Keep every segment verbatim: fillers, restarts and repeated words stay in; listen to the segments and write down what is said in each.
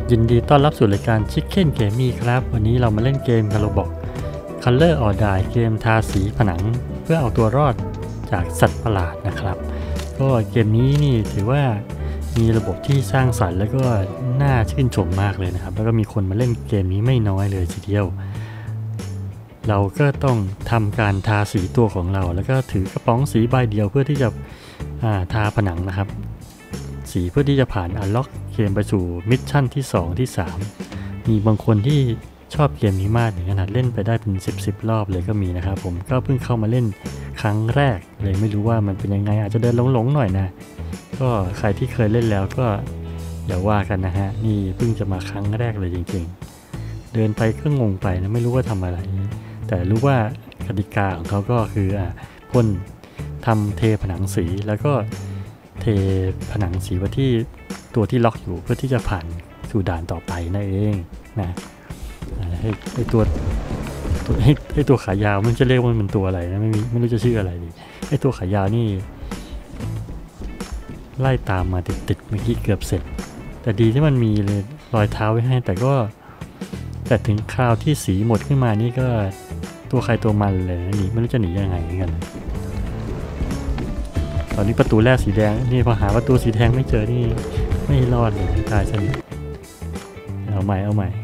ยินดีต้อนรับสู่รายการ Chicken Gaming ครับวันนี้เรามาเล่นเกมกันเราบอก Color or Die เกมทาสีผนังเพื่อเอาตัวรอดจากสัตว์ประหลาดนะครับก็เกมนี้นี่ถือว่ามีระบบที่สร้างสรรค์แล้วก็น่าชื่นชมมากเลยนะครับแล้วก็มีคนมาเล่นเกมนี้ไม่น้อยเลยทีเดียวเราก็ต้องทำการทาสีตัวของเราแล้วก็ถือกระป๋องสีใบเดียวเพื่อที่จะทาผนังนะครับสีเพื่อที่จะผ่านอันล็อกเกมไปสู่มิชชั่นที่สองที่สามมีบางคนที่ชอบเกมนี้มากถึงขนาดเล่นไปได้เป็นสิบ สิบรอบเลยก็มีนะครับผมก็เพิ่งเข้ามาเล่นครั้งแรกเลยไม่รู้ว่ามันเป็นยังไงอาจจะเดินหลงๆหน่อยนะก็ใครที่เคยเล่นแล้วก็อย่าว่ากันนะฮะนี่เพิ่งจะมาครั้งแรกเลยจริงๆเดินไปก็งงไปนะไม่รู้ว่าทำอะไรแต่รู้ว่ากติกาของเขาก็คืออ่าพ่นทำเทผนังสีแล้วก็เทผนังสีไว้ที่ตัวที่ล็อกอยู่เพื่อที่จะผ่านสู่ด่านต่อไปนั่นเองนะไอ้ไอ้ตัวตัวไอ้ไอ้ตัวขายาวมันจะเรียกว่ามันตัวอะไรนะไม่มีไม่รู้จะชื่ออะไรดีไอ้ตัวขายาวนี่ไล่ตามมาติดๆเมื่อกี้เกือบเสร็จแต่ดีที่มันมีเลยรอยเท้าไว้ให้แต่ก็แต่ถึงคราวที่สีหมดขึ้นมานี่ก็ตัวใครตัวมันเลยหนีไม่รู้จะหนียังไงเหมือนกันตอนนี้ประตูแรกสีแดงนี่พอหาประตูสีแดงไม่เจอนี่ไม่รอดเลยตายซะนี่เอาใหม่เอาใหม่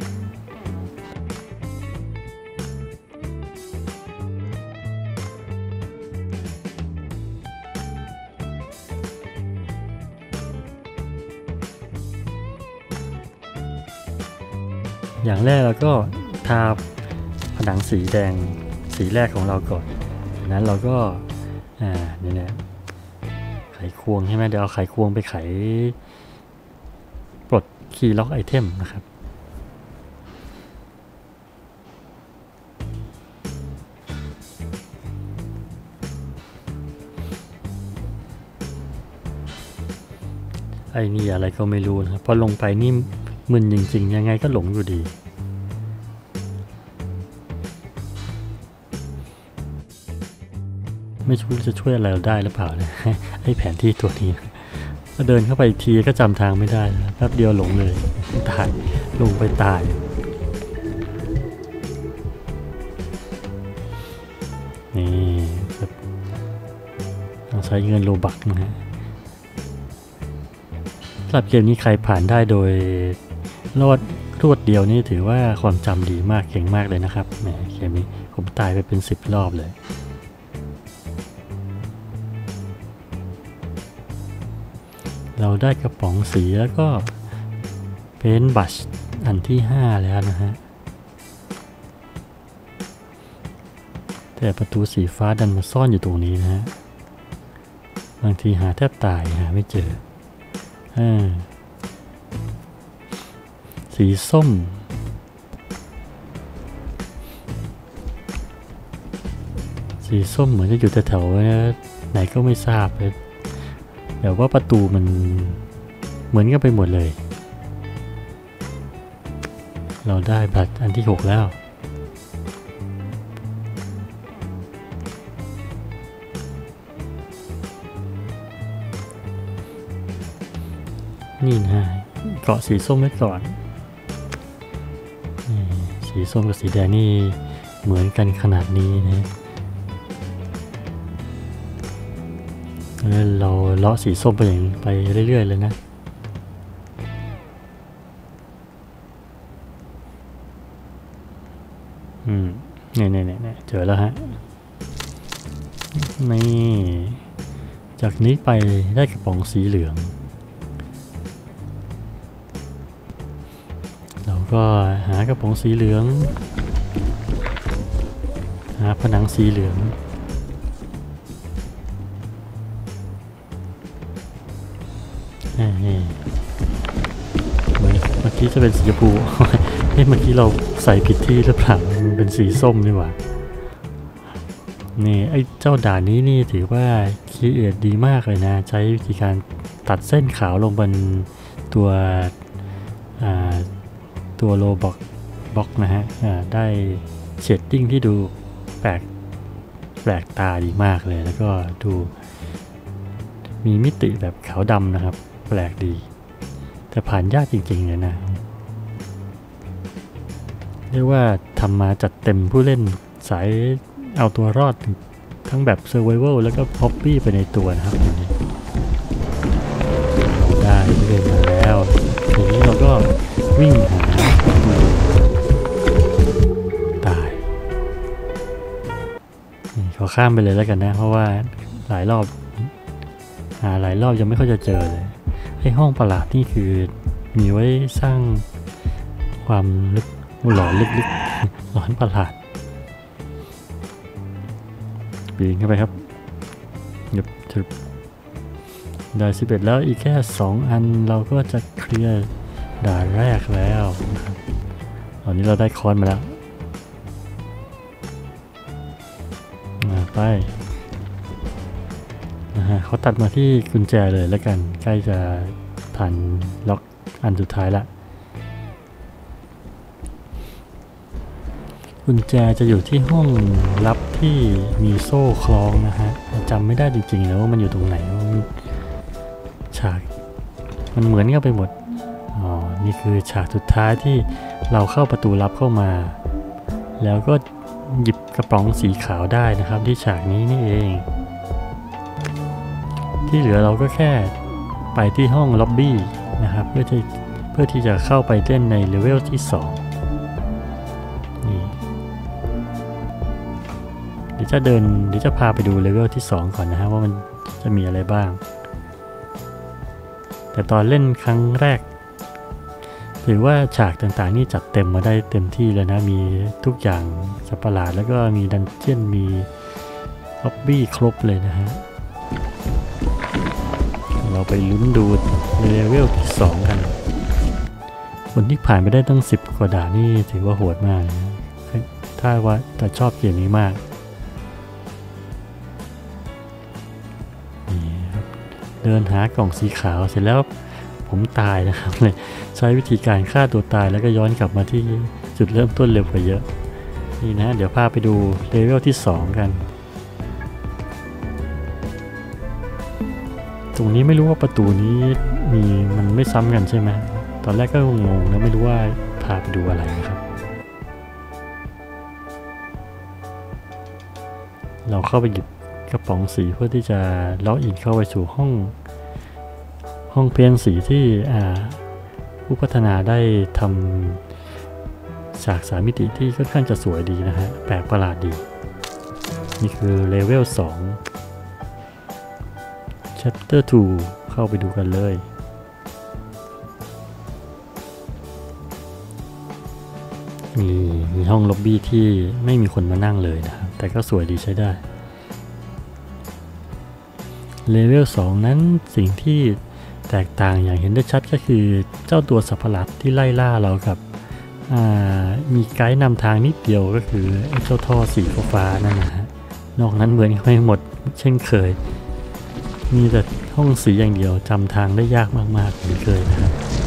อย่างแรกเราก็ทาผนังสีแดงสีแรกของเราก่อนจากนั้นเราก็อ่านี่แหละไขควงใช่ไหมเดี๋ยวเอาไขควงไปไขปลดคีย์ล็อกไอเทมนะครับไอ้นี่อะไรก็ไม่รู้นะครับพอลงไปนี่มึนจริงๆยังไงก็หลงอยู่ดีไม่รู้จะช่วยอะไรเราได้หรือเปล่าเนี่ยไอ้แผนที่ตัวนี้ก็เดินเข้าไปทีก็จำทางไม่ได้แป๊บเดียวหลงเลยตายลงไปตายนี่ต้องใช้เงินโลบักนะฮะสำหรับเกมนี้ใครผ่านได้โดยรอดรวดเดียวนี่ถือว่าความจำดีมากเก่งมากเลยนะครับแหมเกมนี้ผมตายไปเป็นสิบรอบเลยเราได้กระป๋องสีแล้วก็เพนท์บัชอันที่ห้าแล้วนะฮะแต่ประตูสีฟ้าดันมาซ่อนอยู่ตรงนี้นะฮะบางทีหาแทบตายหาไม่เจออ่าสีส้มสีส้มเหมือนจะอยู่แถวๆไหนก็ไม่ทราบเลยแบบว่าประตูมันเหมือนกันไปหมดเลยเราได้บัตรอันที่หกแล้วนี่นะเกาะสีส้มไว้ก่อนนี่สีส้มกับสีแดงนี่เหมือนกันขนาดนี้นะเราเลาะสีส้มไปอย่างไปเรื่อยๆเลยนะอืมเนี่ยเนี่ยเนี่ยเจอแล้วฮะนี่จากนี้ไปได้กระป๋องสีเหลืองเราก็หากระป๋องสีเหลืองหาผนังสีเหลืองเหมือนเมื่อกี้จะเป็นสีชมพูเฮ้ยเมื่อกี้เราใส่ผิดที่หรือเปล่ามันเป็นสีส้มนี่หว่านี่ไอ้เจ้าด่านนี้นี่ถือว่าคิดเอทดีมากเลยนะใช้วิธีการตัดเส้นขาวลงบนตัวตัวโลบ็อกบ็อกนะฮะได้เชดดิ้งที่ดูแปลกแปลกตาดีมากเลยแล้วก็ดูมีมิติแบบขาวดำนะครับแปลกดีแต่ผ่านยากจริงๆเลยนะเรียกว่าทำมาจัดเต็มผู้เล่นสายเอาตัวรอดทั้งแบบ Survival แล้วก็ Hobby ไปในตัวนะครับทีนี้เราได้เล่นมาแล้วทีนี้เราก็วิ่งหาตายขอข้ามไปเลยแล้วกันนะเพราะว่าหลายรอบหาหลายรอบยังไม่ค่อยจะเจอเลยไอ้ห้องประหลาดนี่คือมีไว้สร้างความลึกหลอนลึกๆหลอนประหลาดปีนเข้าไปครับหยุดถึบได้สิบเอ็ดแล้วอีกแค่สองอันเราก็จะเคลียร์ด่านแรกแล้วนะครับตอนนี้เราได้คอนมาแล้วมาไปนะฮะเขาตัดมาที่กุญแจเลยแล้วกันใกล้จะผ่านล็อกอันสุดท้ายละกุญแจจะอยู่ที่ห้องลับที่มีโซ่คล้องนะฮะจำไม่ได้จริงๆแล้วว่ามันอยู่ตรงไหนฉากมันเหมือนกันไปหมดอ๋อนี่คือฉากสุดท้ายที่เราเข้าประตูลับเข้ามาแล้วก็หยิบกระป๋องสีขาวได้นะครับที่ฉากนี้นี่เองที่เหลือเราก็แค่ไปที่ห้องล็อบบี้นะครับเพื่อที่เพื่อที่จะเข้าไปเล่นในเลเวลที่สองนี่เดี๋ยวจะเดินเดี๋ยวจะพาไปดูเลเวลที่สองก่อนนะฮะว่ามันจะมีอะไรบ้างแต่ตอนเล่นครั้งแรกถือว่าฉากต่างๆนี่จัดเต็มมาได้เต็มที่แล้วนะมีทุกอย่างสัตว์ประหลาดแล้วก็มีดันเจี้ยนมีล็อบบี้ครบเลยนะฮะเราไปลุ้นดูเลเวลที่สองกันคนที่ผ่านไปได้ตั้งสิบกว่าด่านนี่ถือว่าโหดมากนะถ้าว่าแต่ชอบเกมนี้มากนี่ครับเดินหากล่องสีขาวเสร็จแล้วผมตายนะครับเลยใช้วิธีการฆ่าตัวตายแล้วก็ย้อนกลับมาที่จุดเริ่มต้นเร็วกว่าเยอะนี่นะเดี๋ยวพาไปดูเลเวลที่สองกันตรงนี้ไม่รู้ว่าประตูนี้มีมันไม่ซ้ำกันใช่ไหมตอนแรกก็งงนะไม่รู้ว่าพาไปดูอะไรนะครับเราเข้าไปหยิบกระป๋องสีเพื่อที่จะล็อกอินเข้าไปสู่ห้องห้องเพียงสีที่ผู้พัฒนาได้ทำฉากสามมิติที่ค่อนข้างจะสวยดีนะฮะแปลกประหลาดดีนี่คือเลเวลสอง Chapter ทูเข้าไปดูกันเลยมีมีห้องล็อบบี้ที่ไม่มีคนมานั่งเลยนะครับแต่ก็สวยดีใช้ได้เลเวลสองนั้นสิ่งที่แตกต่างอย่างเห็นได้ชัดก็คือเจ้าตัวสัตว์ประหลาดที่ไล่ล่าเรากับมีไกด์นำทางนิดเดียวก็คือไอ้เจ้าท่อสีฟ้านั่นนะฮะนอกนั้นเหมือนไม่หมดเช่นเคยมีแต่ห้องสีอย่างเดียวจำทางได้ยากมากๆเหมือนเคยนะครับ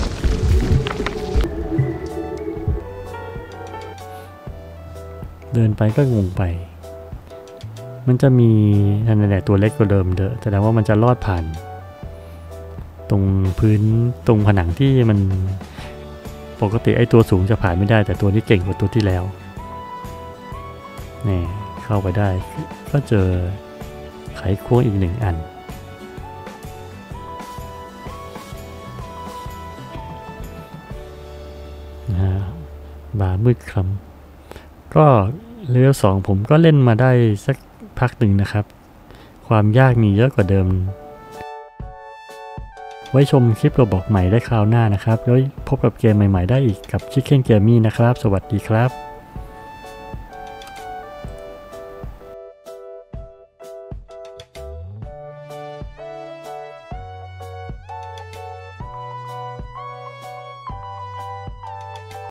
เดินไปก็งงไปมันจะมีนั่นแหละตัวเล็กกว่าเดิมเด้อแต่ว่ามันจะลอดผ่านตรงพื้นตรงผนังที่มันปกติไอ้ตัวสูงจะผ่านไม่ได้แต่ตัวนี้เก่งกว่าตัวที่แล้วนี่เข้าไปได้ก็เจอไขควงอีกหนึ่งอันนะบามืดคล้ำก็เลเวลสองผมก็เล่นมาได้สักพักหนึ่งนะครับความยากมีเยอะกว่าเดิมไว้ชมคลิปเราบอกใหม่ได้คราวหน้านะครับแล้วพบกับเกมใหม่ๆได้อีกกับ Chicken Gaming นะครับสวัสดีครับ